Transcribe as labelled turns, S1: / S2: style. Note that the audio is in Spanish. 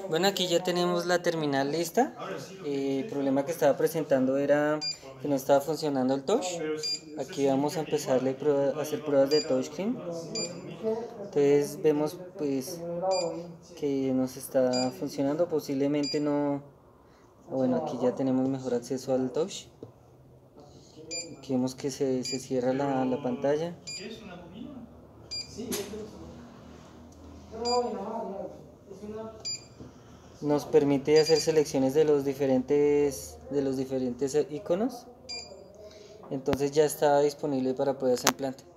S1: Bueno, aquí ya tenemos la terminal lista. El problema que estaba presentando era que no estaba funcionando el touch. Aquí vamos a empezarle a hacer pruebas de touchscreen. Entonces vemos pues que nos está funcionando, posiblemente no. Bueno, aquí ya tenemos mejor acceso al touch. Aquí vemos que se cierra la pantalla. Nos permite hacer selecciones de los diferentes iconos. Entonces ya está disponible para poder hacer en planta.